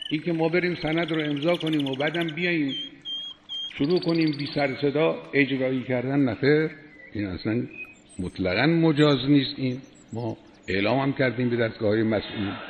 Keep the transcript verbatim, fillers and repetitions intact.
این که ما بریم سند رو امضا کنیم و بعدم بیاییم شروع کنیم بی سر صدا اجرایی کردن، نخیر، این اصلا مطلقاً مجاز نیست. این ما اعلام هم کردیم به دستگاه‌های مسئول.